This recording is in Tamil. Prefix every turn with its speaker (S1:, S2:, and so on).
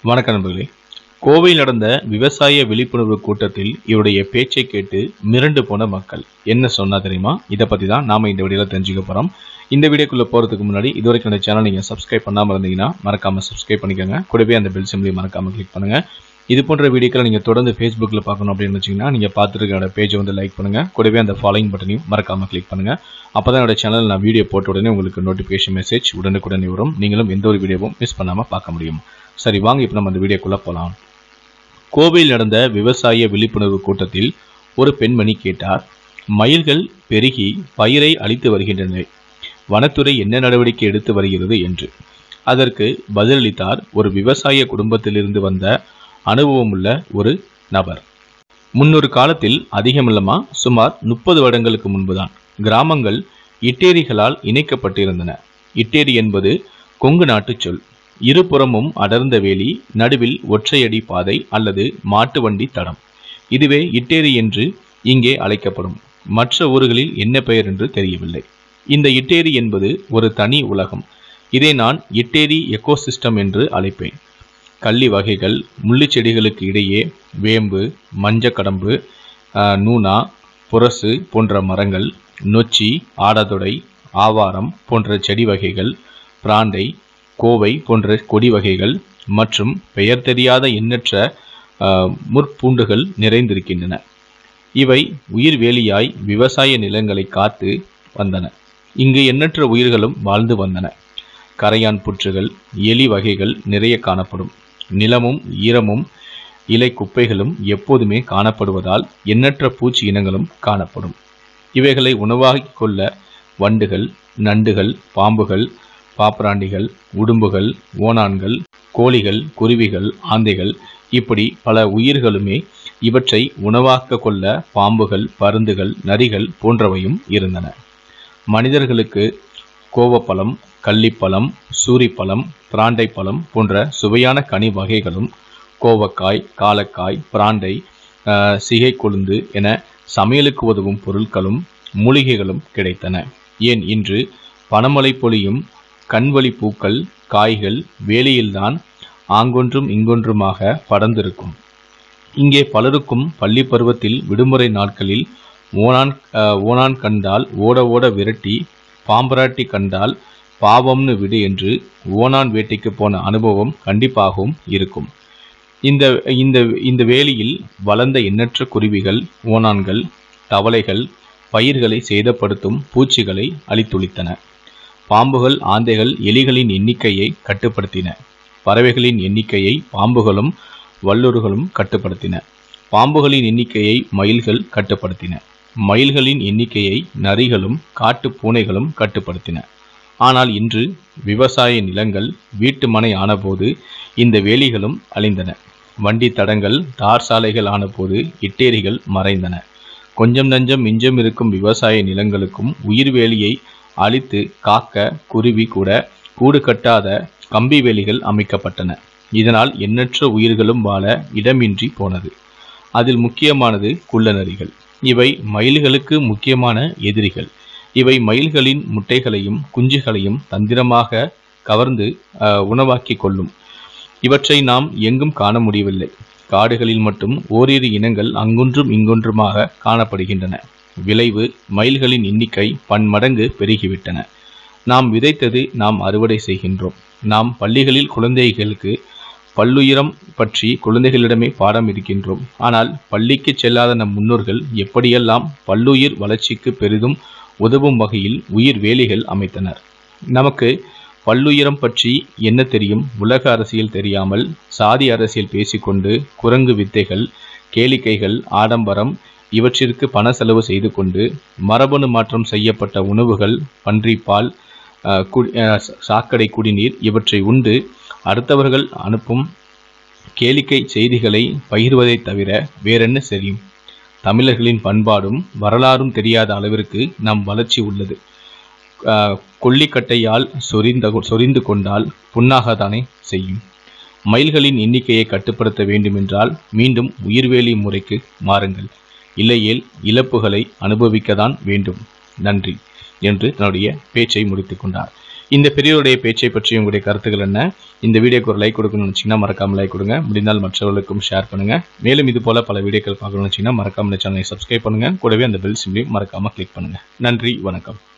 S1: வணக்கம் நண்பர்களே. கோவையில் நடந்த விவசாய விழிப்புணர்வு கூட்டத்தில் இவருடைய பேச்சை கேட்டு மிரண்டு போன மக்கள் என்ன சொன்னா தெரியுமா? இதை பற்றி தான் நாம் இந்த வீடியோவில் தெரிஞ்சுக்க போகிறோம். இந்த வீடியோக்குள்ளே போகிறதுக்கு முன்னாடி இதுவரைக்கும் இந்த சேனல் நீங்கள் சப்ஸ்கிரைப் பண்ணாமல் இருந்தீங்கன்னா மறக்காமல் சப்ஸ்கிரைப் பண்ணிக்கோங்க. கூடவே அந்த பெல் சிம்பிளையும் மறக்காமல் கிளிக் பண்ணுங்கள். இது போன்ற வீடியோக்களை நீங்கள் தொடர்ந்து ஃபேஸ்புக்கில் பார்க்கணும் அப்படின்னு வச்சிங்கன்னா நீங்கள் பார்த்துருக்க பேஜை லைக் பண்ணுங்கள். கூடவே அந்த ஃபாலோயிங் பட்டனையும் மறக்காமல் கிளிக் பண்ணுங்கள். அப்போ தான் என்னோட சேனல் நான் வீடியோ போட்ட உடனே உங்களுக்கு நோட்டிஃபிகேஷன் மெசேஜ் உடனுக்குடனே வரும். நீங்களும் எந்த ஒரு வீடியோவும் மிஸ் பண்ணாமல் பார்க்க முடியும். சரி, வாங்க இப்போ நம்ம அந்த வீடியோக்குள்ளே போகலாம். கோவையில் நடந்த விவசாய விழிப்புணர்வு கூட்டத்தில் ஒரு பெண்மணி கேட்டார், மயில்கள் பெருகி பயிரை அழித்து வருகின்றன, வனத்துறை என்ன நடவடிக்கை எடுத்து வருகிறது என்று. அதற்கு பதிலளித்தார் ஒரு விவசாய குடும்பத்திலிருந்து வந்த அனுபவமுள்ள ஒரு நபர். முன்னொரு காலத்தில் அதிகமில்லமா சுமார் 30 வருடங்களுக்கு முன்புதான் கிராமங்கள் இட்டேரிகளால் இணைக்கப்பட்டிருந்தன. இட்டேரி என்பது கொங்கு நாட்டு சொல். இருபுறமும் அடர்ந்த வேலி, நடுவில் ஒற்றையடி பாதை அல்லது மாட்டு வண்டி தடம். இதுவே இட்டேரி என்று இங்கே அழைக்கப்படும். மற்ற ஊர்களில் என்ன பெயர் என்று தெரியவில்லை. இந்த இட்டேரி என்பது ஒரு தனி உலகம். இதை நான் இட்டேரி எக்கோசிஸ்டம் என்று அழைப்பேன். கள்ளி வகைகள், முள்ளு செடிகளுக்கு இடையே வேம்பு, மஞ்சக்கடம்பு, நூனா, புரசு போன்ற மரங்கள், நொச்சி, ஆடாதொடை, ஆவாரம் போன்ற செடி வகைகள், பிராண்டை, கோவை போன்ற கொடி வகைகள் மற்றும் பெயர் தெரியாத எண்ணற்ற முற்பூண்டுகள் நிறைந்திருக்கின்றன. இவை உயிர் வேலியாய் விவசாய நிலங்களை காத்து வந்தன. இங்கு எண்ணற்ற உயிர்களும் வாழ்ந்து வந்தன. கரையான் புற்றுகள், எலி வகைகள் நிறைய காணப்படும். நிலமும் ஈரமும் இலை குப்பைகளும் எப்போதுமே காணப்படுவதால் எண்ணற்ற பூச்சி இனங்களும் காணப்படும். இவைகளை உணவாகிக் கொள்ள வண்டுகள், நண்டுகள், பாம்புகள், பாப்ராண்டிகள், உடும்புகள், ஓணான்கள், கோழிகள், குருவிகள், ஆந்தைகள் இப்படி பல உயிர்களுமே இவற்றை உணவாக்க கொள்ள பாம்புகள், பருந்துகள், நரிகள் போன்றவையும் இருந்தன. மனிதர்களுக்கு கோவப்பழம், கள்ளிப்பழம், சூரிப்பழம், பிராண்டை பழம் போன்ற சுவையான கனி வகைகளும், கோவக்காய், காலக்காய், பிராண்டை, சிகை கொழுந்து என சமையலுக்கு உதவும் பொருட்களும் மூலிகைகளும் கிடைத்தன. ஏன் இன்று பனமழை பொழியும் கண்வழி பூக்கள், காய்கள் வேலியில்தான் ஆங்கொன்றும் இங்கொன்றுமாக படர்ந்திருக்கும். இங்கே பலருக்கும் பள்ளி பருவத்தில் விடுமுறை நாட்களில் ஓணான் கண்டால் ஓட ஓட விரட்டி, பாம்பராட்டி கண்டால் பாவம்னு விடு என்று ஓணான் வேட்டைக்கு போன அனுபவம் கண்டிப்பாகவும் இருக்கும். இந்த வேலியில் வளர்ந்த எண்ணற்ற குருவிகள், ஓணான்கள், தவளைகள் பயிர்களை சேதப்படுத்தும் பூச்சிகளை அழித்தொழித்தன. பாம்புகள், ஆந்தைகள் எலிகளின் எண்ணிக்கையை கட்டுப்படுத்தின. பறவைகளின் எண்ணிக்கையை பாம்புகளும் வல்லூர்களும் கட்டுப்படுத்தின. பாம்புகளின் எண்ணிக்கையை மயில்கள் கட்டுப்படுத்தின. மயில்களின் எண்ணிக்கையை நரிகளும் காட்டு பூனைகளும் கட்டுப்படுத்தின. ஆனால் இன்று விவசாய நிலங்கள் வீட்டு மனை ஆனபோது இந்த வேலிகளும் அழிந்தன. வண்டி தடங்கள், தார் சாலைகள் ஆனபோது இட்டேரிகள் மறைந்தன. கொஞ்சம் நஞ்சம் மிஞ்சம் இருக்கும் விவசாய நிலங்களுக்கும் உயிர் வேலியை அழித்து காக்க குருவி கூட கூடு கட்டாத கம்பி வேலிகள் அமைக்கப்பட்டன. இதனால் எண்ணற்ற உயிர்களும் வாழ இடமின்றி போனது. அதில் முக்கியமானது குள்ளநரிகள். இவை மயில்களுக்கு முக்கியமான எதிரிகள். இவை மயில்களின் முட்டைகளையும் குஞ்சுகளையும் தந்திரமாக கவர்ந்து உணவாக்கி கொள்ளும். இவற்றை நாம் எங்கும் காண முடியவில்லை. காடுகளில் மட்டும் ஓரிரு இனங்கள் அங்கொன்றும் இங்கொன்றுமாக காணப்படுகின்றன. விளைவு, மயில்களின் எண்ணிக்கை பன்மடங்கு பெருகிவிட்டன. நாம் விதைத்தது நாம் அறுவடை செய்கின்றோம். நாம் பள்ளிகளில் குழந்தைகளுக்கு பல்லுயிரம் பற்றி குழந்தைகளிடமே பாடம் இருக்கின்றோம். ஆனால் பள்ளிக்கு செல்லாத நம் முன்னோர்கள் எப்படியெல்லாம் பல்லுயிர் வளர்ச்சிக்கு பெரிதும் உதவும் வகையில் உயிர் வேலிகள் அமைத்தனர். நமக்கு பல்லுயிரம் பற்றி என்ன தெரியும்? உலக அரசியல் தெரியாமல் சாதி அரசியல் பேசிக்கொண்டு குரங்கு வித்தைகள், கேளிக்கைகள், ஆடம்பரம் இவற்றிற்கு பண செலவு செய்து கொண்டு மரபணு மாற்றம் செய்யப்பட்ட உணவுகள், பன்றிப்பால், சாக்கடை குடிநீர் இவற்றை உண்டு அடுத்தவர்கள் அனுப்பும் கேளிக்கை செய்திகளை பகிர்வதை தவிர வேறென்ன செய்யும்? தமிழர்களின் பண்பாடும் வரலாறும் தெரியாத அளவிற்கு நம் வளர்ச்சி உள்ளது. கொல்லிக்கட்டையால் சொரிந்து கொண்டால் புண்ணாகத்தானே செய்யும். மயில்களின் எண்ணிக்கையை கட்டுப்படுத்த வேண்டுமென்றால் மீண்டும் உயிர்வேலி முறைக்கு மாறுங்கள். இல்லையேல் இழப்புகளை அனுபவிக்கத்தான் வேண்டும். நன்றி என்று தன்னுடைய பேச்சை முடித்துக் கொண்டார். இந்த பெரியவருடைய பேச்சை பற்றி உங்களுடைய கருத்துக்கள் என்ன? இந்த வீடியோக்கு ஒரு லைக் கொடுக்கணும்னு நினைச்சீங்கன்னா மறக்காம லைக் கொடுங்க. முடிந்தால் மற்றவர்களுக்கும் ஷேர் பண்ணுங்க. மேலும் இது போல பல வீடியோக்கள் பார்க்கணும்னு நினைச்சீங்கன்னா மறக்காம இந்த சேனலை சப்ஸ்கிரைப் பண்ணுங்க. கூடவே அந்த பெல் சிம்பலையும் மறக்காம கிளிக் பண்ணுங்க. நன்றி, வணக்கம்.